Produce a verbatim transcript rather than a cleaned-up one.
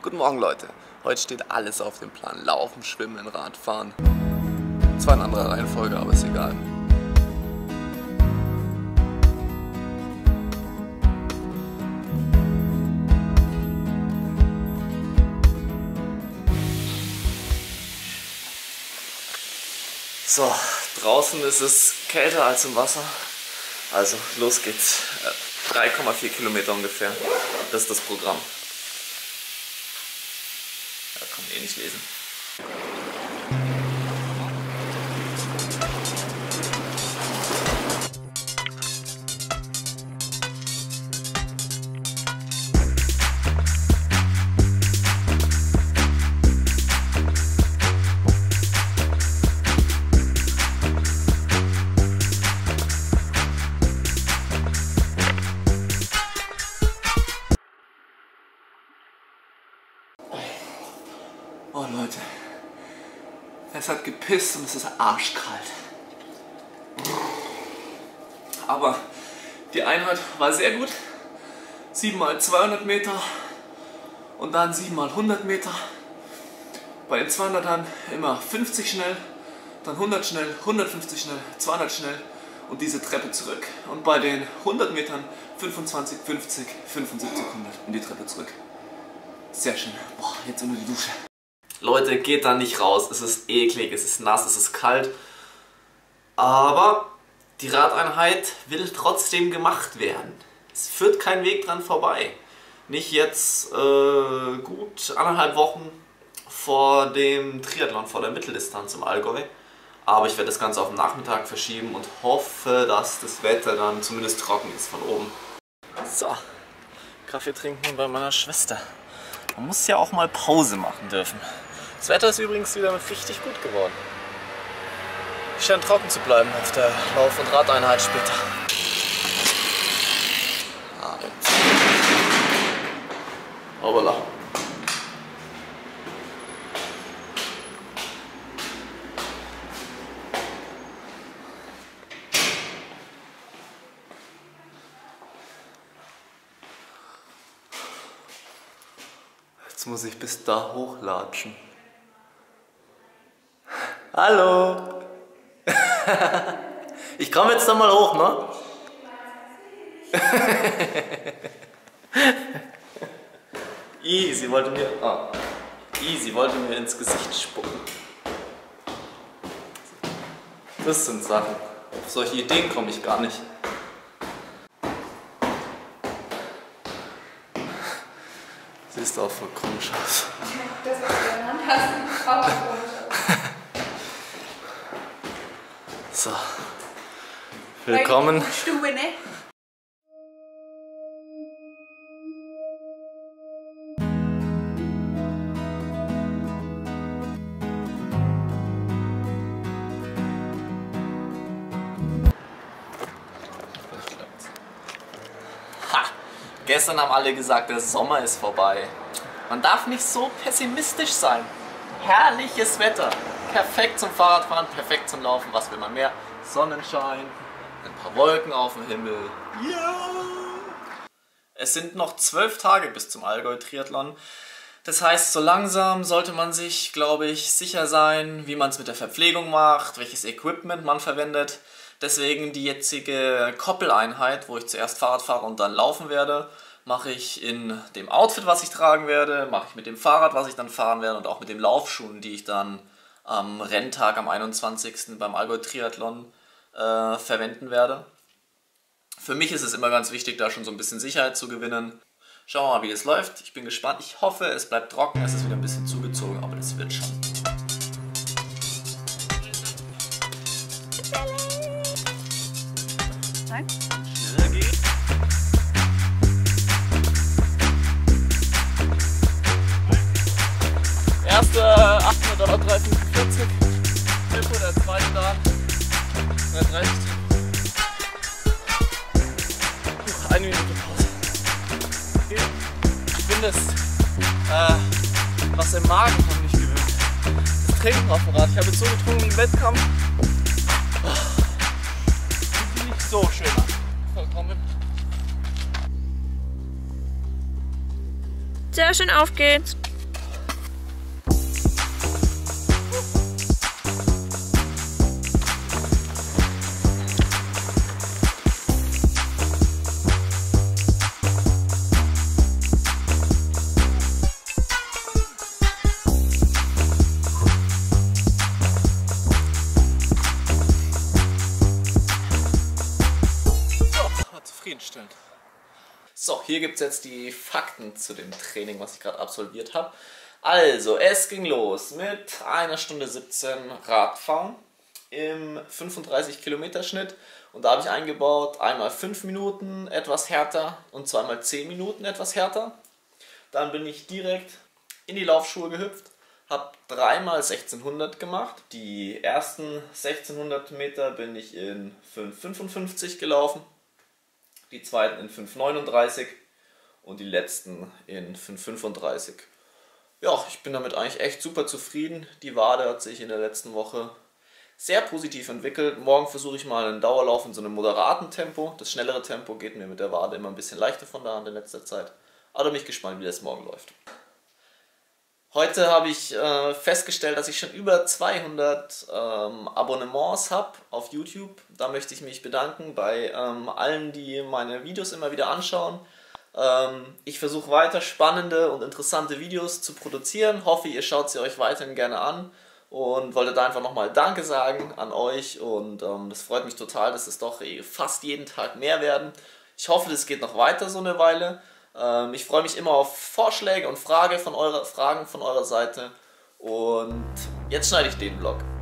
Guten Morgen Leute, heute steht alles auf dem Plan. Laufen, Schwimmen, Radfahren. Zwar in anderer Reihenfolge, aber ist egal. So, draußen ist es kälter als im Wasser. Also los geht's. drei Komma vier Kilometer ungefähr. Das ist das Programm. Ja, kann man eh nicht lesen. Oh Leute, es hat gepisst und es ist arschkalt. Aber die Einheit war sehr gut. sieben mal zweihundert Meter und dann sieben mal hundert Meter. Bei den zweihundertern immer fünfzig schnell, dann hundert schnell, hundertfünfzig schnell, zweihundert schnell und diese Treppe zurück. Und bei den hundert Metern fünfundzwanzig, fünfzig, fünfundsiebzig, hundert und die Treppe zurück. Sehr schön. Boah, jetzt unter die Dusche. Leute, geht da nicht raus, es ist eklig, es ist nass, es ist kalt. Aber die Radeinheit will trotzdem gemacht werden. Es führt kein Weg dran vorbei. Nicht jetzt äh, gut anderthalb Wochen vor dem Triathlon, vor der Mitteldistanz im Allgäu. Aber ich werde das Ganze auf den Nachmittag verschieben und hoffe, dass das Wetter dann zumindest trocken ist von oben. So, Kaffee trinken bei meiner Schwester. Man muss ja auch mal Pause machen dürfen. Das Wetter ist übrigens wieder richtig gut geworden. Scheint trocken zu bleiben auf der Lauf- und Radeinheit später. Hoppala. Jetzt muss ich bis da hochlatschen. Hallo! Ich komme jetzt da mal hoch, ne? I, sie wollte mir. Ah. I, sie wollte mir ins Gesicht spucken. Das sind Sachen. Auf solche Ideen komme ich gar nicht. Siehst du auch voll komisch aus. Das, was du in der Hand hast, sieht auch komisch aus. So. Willkommen. Stube, ne? Ha! Gestern haben alle gesagt, der Sommer ist vorbei. Man darf nicht so pessimistisch sein. Herrliches Wetter. Perfekt zum Fahrradfahren, perfekt zum Laufen. Was will man mehr? Sonnenschein, ein paar Wolken auf dem Himmel. Ja! Es sind noch zwölf Tage bis zum Allgäu-Triathlon. Das heißt, so langsam sollte man sich, glaube ich, sicher sein, wie man es mit der Verpflegung macht, welches Equipment man verwendet. Deswegen die jetzige Koppeleinheit, wo ich zuerst Fahrrad fahre und dann laufen werde, mache ich in dem Outfit, was ich tragen werde, mache ich mit dem Fahrrad, was ich dann fahren werde und auch mit den Laufschuhen, die ich dann am Renntag am einundzwanzigsten beim Allgäu-Triathlon äh, verwenden werde. Für mich ist es immer ganz wichtig, da schon so ein bisschen Sicherheit zu gewinnen. Schauen wir mal, wie das läuft. Ich bin gespannt. Ich hoffe, es bleibt trocken. Es ist wieder ein bisschen zugezogen, aber das wird schon. Nein? Schneller geht. Erste achthundert fünfundvierzig, Tempo, der zweite da, hundertdreißig. Puh, eine Minute Pause. Okay. Ich bin das, äh, was im Magen von mich gewöhnt. Das Trinken auf dem Rad. Ich habe jetzt so getrunken wie im Wettkampf. Sieht nicht so schön an. Vollkommen. Sehr schön, auf geht's. So, hier gibt es jetzt die Fakten zu dem Training, was ich gerade absolviert habe. Also, es ging los mit einer Stunde siebzehn Radfahren im fünfunddreißig Kilometer Schnitt. Und da habe ich eingebaut, einmal fünf Minuten etwas härter und zweimal zehn Minuten etwas härter. Dann bin ich direkt in die Laufschuhe gehüpft, habe dreimal sechzehnhundert gemacht. Die ersten sechzehnhundert Meter bin ich in fünf fünfundfünfzig gelaufen, die zweiten in fünf neununddreißig und die letzten in fünf fünfunddreißig. Ja, ich bin damit eigentlich echt super zufrieden. Die Wade hat sich in der letzten Woche sehr positiv entwickelt. Morgen versuche ich mal einen Dauerlauf in so einem moderaten Tempo. Das schnellere Tempo geht mir mit der Wade immer ein bisschen leichter von der Hand in letzter Zeit. Aber da bin ich gespannt, wie das morgen läuft. Heute habe ich äh, festgestellt, dass ich schon über zweihundert ähm, Abonnements habe auf YouTube. Da möchte ich mich bedanken bei ähm, allen, die meine Videos immer wieder anschauen. Ähm, ich versuche weiter spannende und interessante Videos zu produzieren. Hoffe, ihr schaut sie euch weiterhin gerne an. Und wollte da einfach nochmal Danke sagen an euch und ähm, das freut mich total, dass es doch fast jeden Tag mehr werden. Ich hoffe, das geht noch weiter so eine Weile. Ähm, ich freue mich immer auf Vorschläge und Frage von eurer, Fragen von eurer Seite und jetzt schneide ich den Vlog.